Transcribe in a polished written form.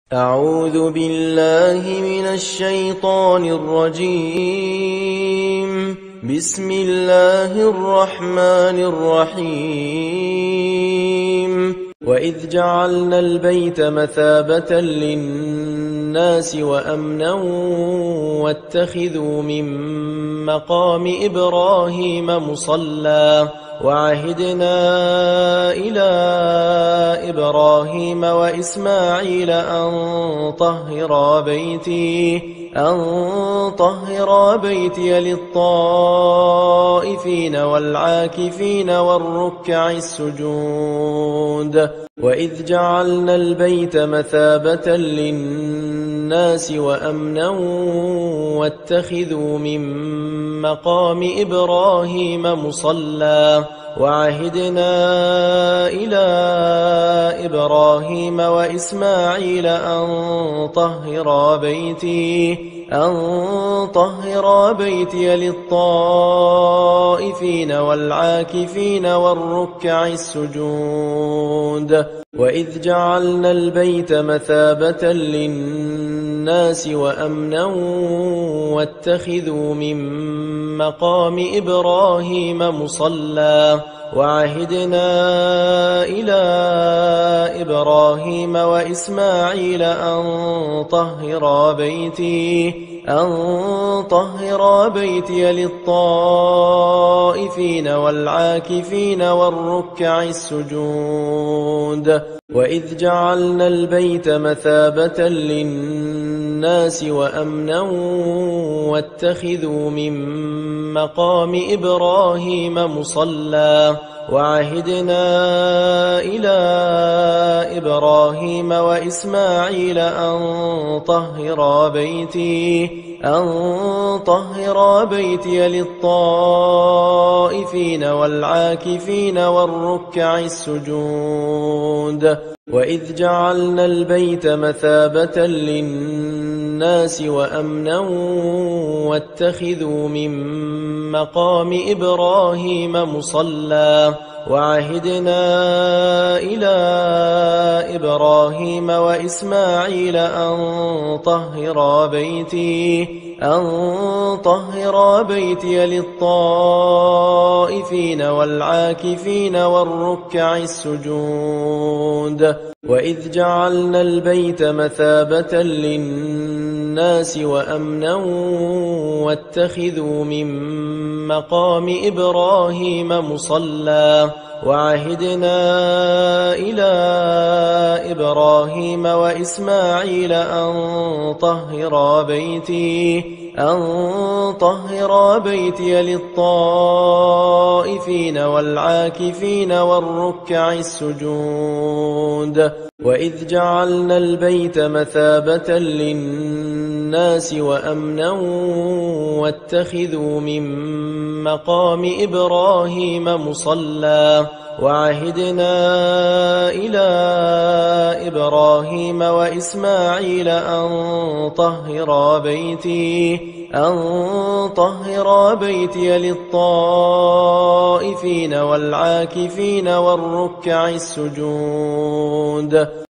أعوذ بالله من الشيطان الرجيم. بسم الله الرحمن الرحيم. وإذ جعلنا البيت مثابة للناس وأمنا واتخذوا من مقام إبراهيم مصلى وعهدنا إلى إبراهيم وإسماعيل أن طهرا بيتي للطائفين والعاكفين والركع السجود. وإذ جعلنا البيت مثابة للناس وأمنا واتخذوا من مقام إبراهيم مصلى وعهدنا إلى إبراهيم وإسماعيل أن طهرا بيتي للطائفين والعاكفين والركع السجود. وإذ جعلنا البيت مثابة للناس وأمنا واتخذوا من مقام إبراهيم مصلى وعهدنا إلى إبراهيم وإسماعيل أن طهرا بيتي للطائفين والعاكفين والركع السجود. وإذ جعلنا البيت مثابة للناس وأمنا واتخذوا من مقام إبراهيم مصلى وعهدنا إلى إبراهيم وإسماعيل أن طهرا بيتي للطائفين والعاكفين والركع السجود. وإذ جعلنا البيت مثابة للناس وأمنا واتخذوا من مقام إبراهيم مصلى وعهدنا إلى إبراهيم وإسماعيل أن طهرا بيتي للطائفين والعاكفين والركع السجود. وإذ جعلنا البيت مثابة للناس وأمنا واتخذوا من مقام إبراهيم مصلى وعهدنا إلى إبراهيم وإسماعيل أن طهرا بيتي للطائفين والعاكفين والركع السجود. وإذ جعلنا البيت مثابة للناس وأمنا واتخذوا من مقام إبراهيم مصلى وعهدنا إلى إبراهيم وإسماعيل أن طهرا بيتي للطائفين والعاكفين والركع السجود.